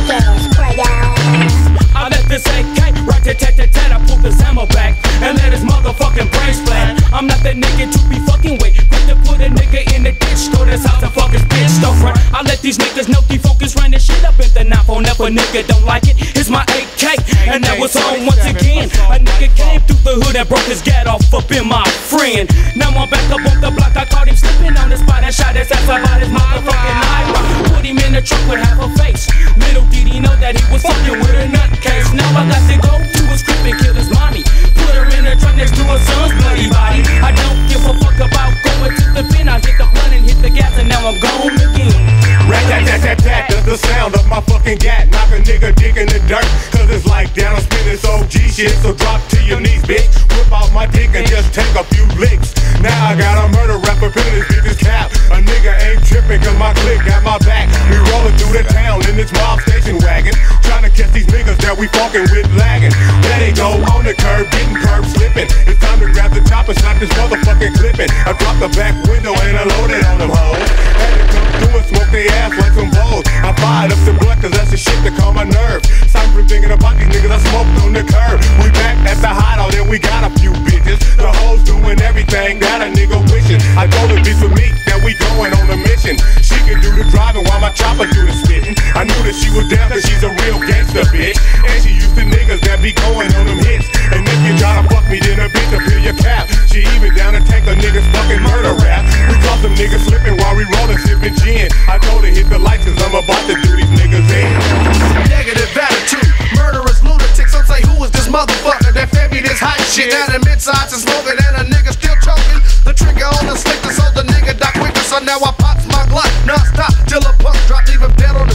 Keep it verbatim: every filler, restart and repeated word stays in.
ass player. I let this A K right to tat tat tat. I pull this ammo back and let his motherfucking brain splat. I'm not that nigga to be fucking with. Quick to put a nigga in the ditch, go to his house and fuck his bitch. Storefront. I let these niggas know defocus, run this shit up in the knife on. If a nigga don't like it, it's my A K, and that was on once again. A nigga came through the hood and broke his gat off up in my friend. Now I'm back up on the block. I caught him slipping on the spot and shot his ass about his motherfucking eyebrow. Put him in the truck with half a face. Little did he know that he was fucking with a nutcase. Now I got to go to his crib and kill his mommy. Put her in the truck next to her son's bloody body. I don't give a fuck about going to the bin. I hit the blunt and hit the gas and now I'm gone again. Rat tat tat tat tat, that's the sound of my fucking gat. Knock a nigga dick in the dirt, cause it's like down I'm spinning this O G shit. So drop to your knees, bitch. Whip out my dick and just take a few licks. Now I got a murder rap up in this bitch's cap. A nigga ain't tripping cause my clique got my back. We rolling through the town in this mob station wagon, trying to catch these niggas that we fucking with lagging. Let it go on the curb, getting curb slipping. It's time to grab the top and slap this motherfucking clipping. I drop the back window and I load it on them hoes. Had to come through and smoke their ass like some bowls. I fired up the blunt cause that's the shit that calm my nerve. Time from thinking about these niggas I smoked on the curb. We back at the hideout and we got a few bitches. The hoes doing everything that a nigga wishing. I told the bitch with me that we going on a mission. She can do the driving while my chopper do the spitting. I knew that she was down cause she's a real gangster bitch. And she used to niggas that be going on them hits. And if you try to fuck me then a bitch will peel your cap. She even down to take a nigga's fucking murder rap. We caught some niggas slipping while we rolling sipping gin. I told her hit the lights cause I'm about to do these niggas in. Negative attitude, murderous lunatics. Some say who is this motherfucker that fed me this hot shit? Now the midsides is smoking and a nigga still choking. The trigger on the slicker so the nigga die quicker. So now I pops my Glock non-stop till a punk drop, leave him dead on